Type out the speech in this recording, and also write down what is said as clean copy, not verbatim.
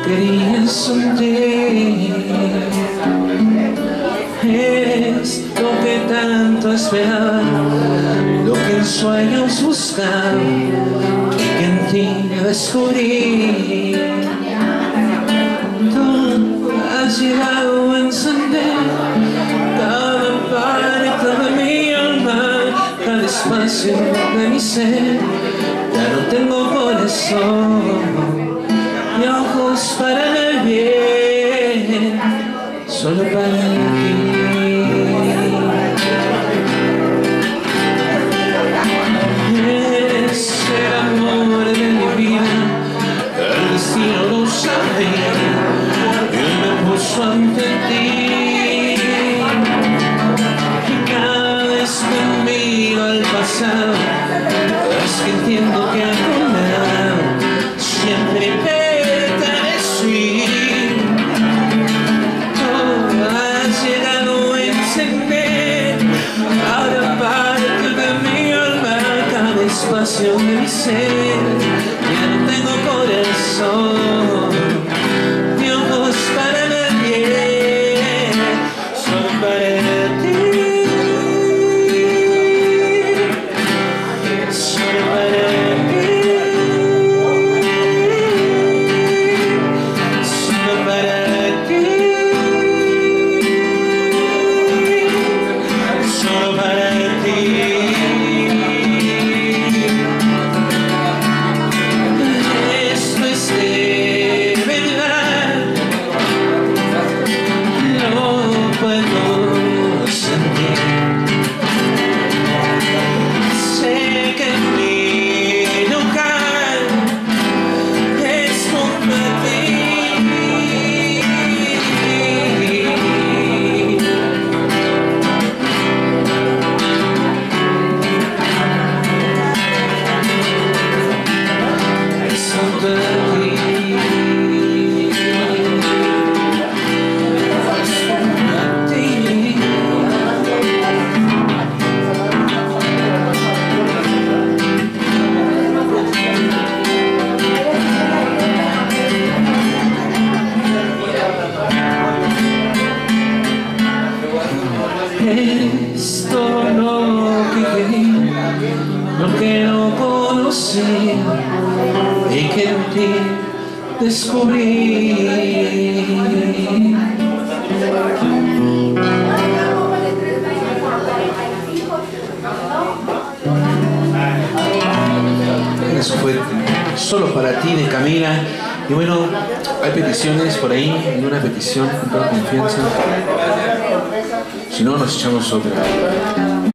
quería sonreír. Es lo que tanto esperaba, lo que en sueños buscaba y que en ti descubrí. Tú has llegado a encender cada parte de mi alma, cada espacio de mi ser. Ya no tengo corazón ni ojos para ver bien, solo para ti. Es el amor de mi vida, el destino lo sabía y me puso ante ti. Y cada vez que miro al pasado, es que entiendo que algún lado siempre pertenecí. Tú has llegado a encender cada parte de mi alma, cada espacio de mi ser. Ya no tengo corazón ni ojos para ver bien, solo para ti. Es todo lo que quería, lo que no conocía y que en ti descubrí. Eso fue Solo para ti de Camila. Y bueno, hay peticiones por ahí, hay una petición con toda confianza. Si no, nos echamos otra.